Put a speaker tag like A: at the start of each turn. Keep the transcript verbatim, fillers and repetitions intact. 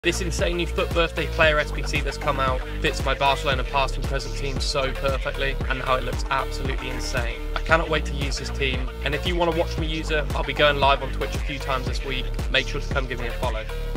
A: This insane new FUT birthday player S B C that's come out fits my Barcelona past and present team so perfectly, and how it looks absolutely insane. I cannot wait to use this team, and if you want to watch me use it, I'll be going live on Twitch a few times this week. Make sure to come give me a follow.